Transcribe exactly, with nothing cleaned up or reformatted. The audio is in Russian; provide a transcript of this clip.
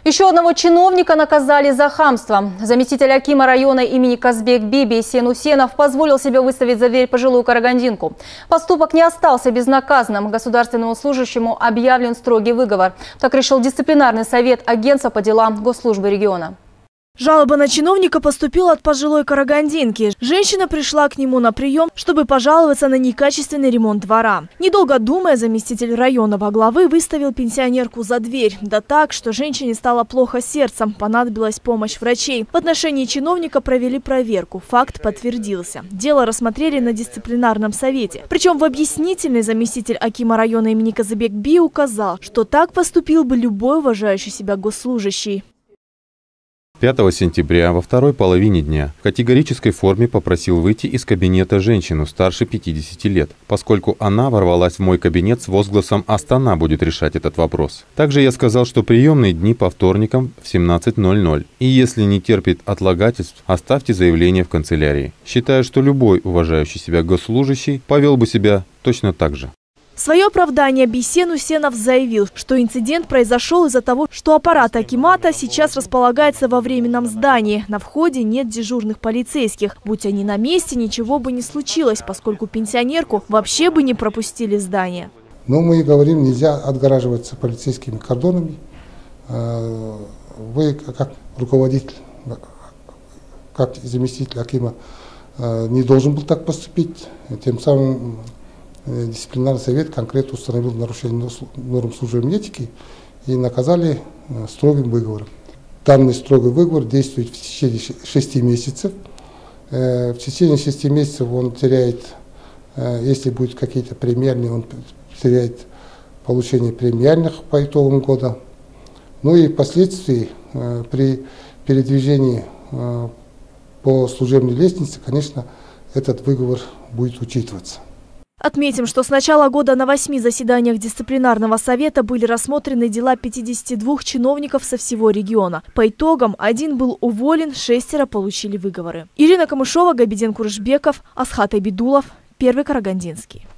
Еще одного чиновника наказали за хамство. Заместитель акима района имени Казбек-Би Бейсен Усенов позволил себе выставить за дверь пожилую карагандинку. Поступок не остался безнаказанным. Государственному служащему объявлен строгий выговор. Так решил дисциплинарный совет агентства по делам госслужбы региона. Жалоба на чиновника поступила от пожилой карагандинки. Женщина пришла к нему на прием, чтобы пожаловаться на некачественный ремонт двора. Недолго думая, заместитель районного главы выставил пенсионерку за дверь. Да так, что женщине стало плохо сердцем, понадобилась помощь врачей. В отношении чиновника провели проверку. Факт подтвердился. Дело рассмотрели на дисциплинарном совете. Причем в объяснительной заместитель акима района имени Казбек-Би указал, что так поступил бы любой уважающий себя госслужащий. пятого сентября во второй половине дня в категорической форме попросил выйти из кабинета женщину старше пятидесяти лет, поскольку она ворвалась в мой кабинет с возгласом «Астана будет решать этот вопрос». Также я сказал, что приемные дни по вторникам в семнадцать ноль ноль. И если не терпит отлагательств, оставьте заявление в канцелярии. Считаю, что любой уважающий себя госслужащий повел бы себя точно так же. В свое оправдание Бейсен Усенов заявил, что инцидент произошел из-за того, что аппарат акимата сейчас располагается во временном здании. На входе нет дежурных полицейских. Будь они на месте, ничего бы не случилось, поскольку пенсионерку вообще бы не пропустили в здание. Но мы говорим, нельзя отгораживаться полицейскими кордонами. Вы, как руководитель, как заместитель акима, не должен был так поступить. Тем самым дисциплинарный совет конкретно установил нарушение норм служебной этики и наказали строгим выговором. Данный строгий выговор действует в течение шести месяцев. В течение шести месяцев он теряет, если будут какие-то премиальные, он теряет получение премиальных по итогам года. Ну и впоследствии при передвижении по служебной лестнице, конечно, этот выговор будет учитываться. Отметим, что с начала года на восьми заседаниях дисциплинарного совета были рассмотрены дела пятидесяти двух чиновников со всего региона. По итогам один был уволен, шестеро получили выговоры. Ирина Камышова, Габиден Курышбеков, Асхат Айбидулов, Первый Карагандинский.